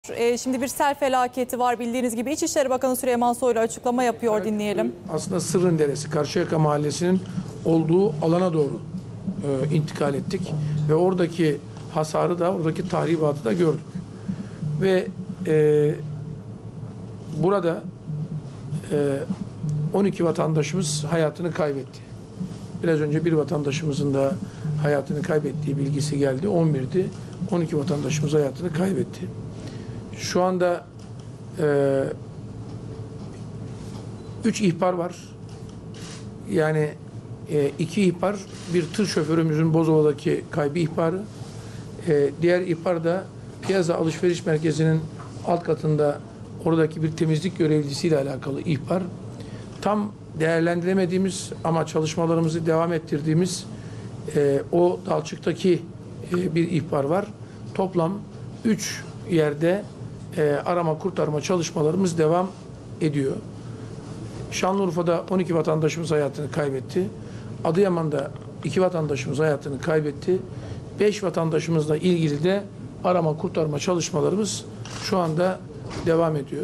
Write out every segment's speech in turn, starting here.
Şimdi bir sel felaketi var bildiğiniz gibi. İçişleri Bakanı Süleyman Soylu açıklama yapıyor, dinleyelim. Aslında Sırrınderesi, Karşıyaka Mahallesi'nin olduğu alana doğru intikal ettik. Ve oradaki hasarı da, oradaki tahribatı da gördük. Ve burada 12 vatandaşımız hayatını kaybetti. Biraz önce bir vatandaşımızın da hayatını kaybettiği bilgisi geldi. 11'di. 12 vatandaşımız hayatını kaybetti. Şu anda 3 ihbar var. Yani 2 ihbar, bir tır şoförümüzün Bozova'daki kaybı ihbarı. Diğer ihbar da Piyaza Alışveriş Merkezi'nin alt katında oradaki bir temizlik görevlisiyle alakalı ihbar. Tam değerlendiremediğimiz ama çalışmalarımızı devam ettirdiğimiz o Dalçık'taki bir ihbar var. Toplam 3 yerde arama kurtarma çalışmalarımız devam ediyor. Şanlıurfa'da 12 vatandaşımız hayatını kaybetti. Adıyaman'da 2 vatandaşımız hayatını kaybetti. 5 vatandaşımızla ilgili de arama kurtarma çalışmalarımız şu anda devam ediyor.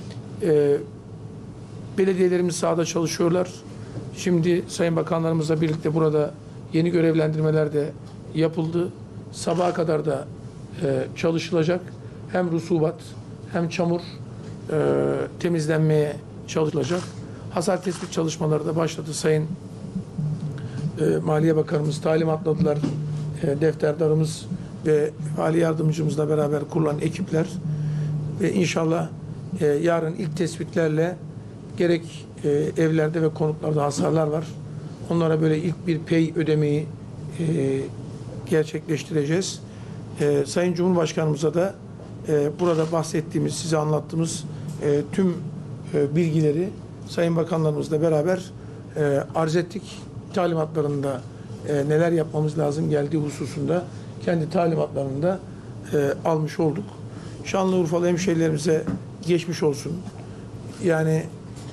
Belediyelerimiz sahada çalışıyorlar. Şimdi Sayın Bakanlarımızla birlikte burada yeni görevlendirmeler de yapıldı. Sabaha kadar da çalışılacak. Hem rusubat hem çamur temizlenmeye çalışılacak. Hasar tespit çalışmaları da başladı. Sayın Maliye Bakanımız talimatladılar. Defterdarımız ve vali yardımcımızla beraber kurulan ekipler ve inşallah yarın ilk tespitlerle gerek evlerde ve konutlarda hasarlar var. Onlara böyle ilk bir pay ödemeyi gerçekleştireceğiz. Sayın Cumhurbaşkanımıza da burada bahsettiğimiz, size anlattığımız tüm bilgileri Sayın Bakanlarımızla beraber arz ettik. Talimatlarında neler yapmamız lazım geldiği hususunda kendi talimatlarını da almış olduk. Şanlıurfalı hemşehrilerimize geçmiş olsun. Yani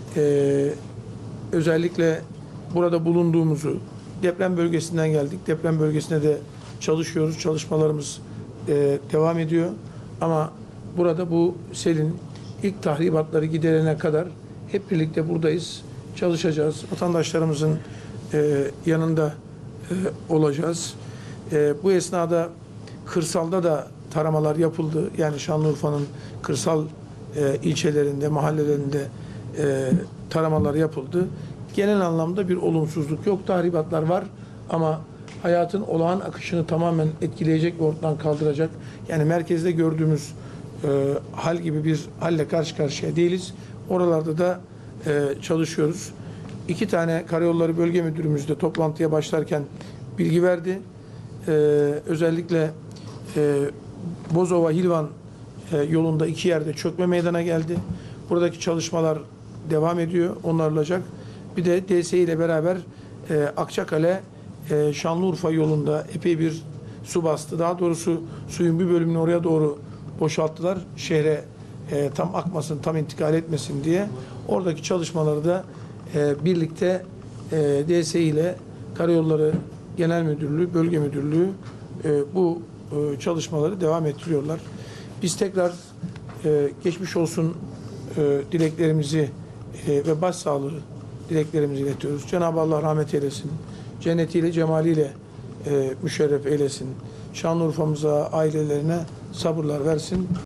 özellikle burada bulunduğumuzu, deprem bölgesinden geldik. Deprem bölgesinde de çalışıyoruz. Çalışmalarımız devam ediyor. Ama burada bu selin ilk tahribatları giderene kadar hep birlikte buradayız. Çalışacağız. Vatandaşlarımızın yanında olacağız. Bu esnada kırsalda da taramalar yapıldı. Yani Şanlıurfa'nın kırsal ilçelerinde, mahallelerinde taramalar yapıldı. Genel anlamda bir olumsuzluk yok. Tahribatlar var ama hayatın olağan akışını tamamen etkileyecek ve ortadan kaldıracak. Yani merkezde gördüğümüz hal gibi bir halle karşı karşıya değiliz. Oralarda da çalışıyoruz. 2 tane Karayolları Bölge Müdürümüz de toplantıya başlarken bilgi verdi. Özellikle Bozova-Hilvan yolunda 2 yerde çökme meydana geldi. Buradaki çalışmalar devam ediyor, onarılacak. Bir de DSİ ile beraber Akçakale Şanlıurfa yolunda epey bir su bastı. Daha doğrusu suyun bir bölümünü oraya doğru boşalttılar. Şehre tam akmasın, tam intikal etmesin diye. Oradaki çalışmaları da birlikte DSİ ile Karayolları Genel Müdürlüğü, Bölge Müdürlüğü bu çalışmaları devam ettiriyorlar. Biz tekrar geçmiş olsun dileklerimizi ve başsağlığı dileklerimizi iletiyoruz. Cenab-ı Allah rahmet eylesin. Cennetiyle, cemaliyle müşerref eylesin. Şanlıurfa'mıza, ailelerine sabırlar versin.